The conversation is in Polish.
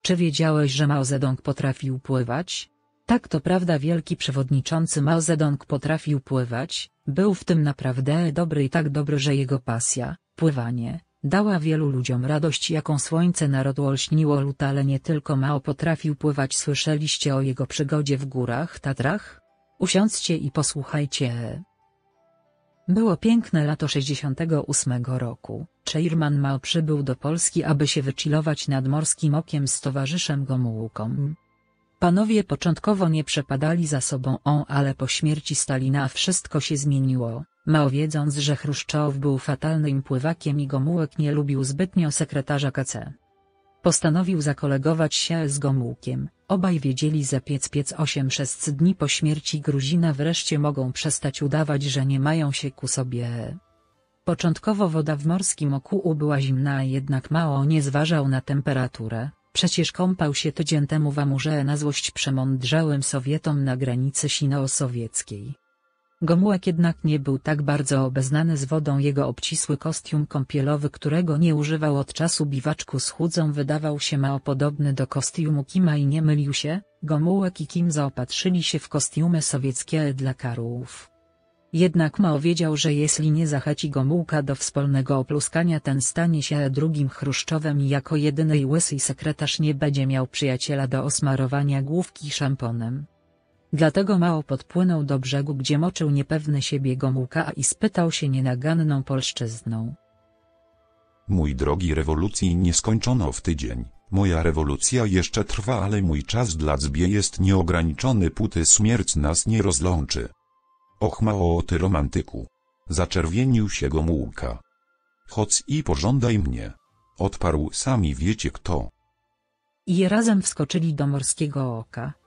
Czy wiedziałeś, że Mao Zedong potrafił pływać? Tak, to prawda, wielki przewodniczący Mao Zedong potrafił pływać, był w tym naprawdę dobry i tak dobry, że jego pasja, pływanie, dała wielu ludziom radość, jaką słońce narodu olśniło lód, ale nie tylko Mao potrafił pływać. Słyszeliście o jego przygodzie w górach Tatrach? Usiądźcie i posłuchajcie. Było piękne lato 68 roku. Chairman Mao przybył do Polski, aby się wychillować nad Morskim Okiem z towarzyszem Gomułką. Panowie początkowo nie przepadali za sobą, ale po śmierci Stalina wszystko się zmieniło. Mao, wiedząc, że Chruszczow był fatalnym pływakiem i Gomułek nie lubił zbytnio sekretarza KC, postanowił zakolegować się z Gomułkiem. Obaj wiedzieli, że piec 8-6 dni po śmierci Gruzina wreszcie mogą przestać udawać, że nie mają się ku sobie. Początkowo woda w Morskim Oku była zimna, jednak Mao nie zważał na temperaturę. Przecież kąpał się tydzień temu w Amurze na złość przemądrzałym Sowietom na granicy sino-sowieckiej. Gomułek jednak nie był tak bardzo obeznany z wodą. Jego obcisły kostium kąpielowy, którego nie używał od czasu biwaczku z chudzą, wydawał się Mao podobny do kostiumu Kima i nie mylił się. Gomułek i Kim zaopatrzyli się w kostiumy sowieckie dla karłów. Jednak Mao wiedział, że jeśli nie zachęci Gomułka do wspólnego opluskania, ten stanie się drugim Chruszczowem i jako jedyny i łysy sekretarz nie będzie miał przyjaciela do osmarowania główki szamponem. Dlatego Mao podpłynął do brzegu, gdzie moczył niepewny siebie Gomułka i spytał się nienaganną polszczyzną. Mój drogi, rewolucji nie skończono w tydzień. Moja rewolucja jeszcze trwa, ale mój czas dla zbie jest nieograniczony, póty śmierć nas nie rozłączy. Och Mao, ty romantyku. Zaczerwienił się Gomułka. Chodź i pożądaj mnie. Odparł, sami wiecie kto. I razem wskoczyli do Morskiego Oka.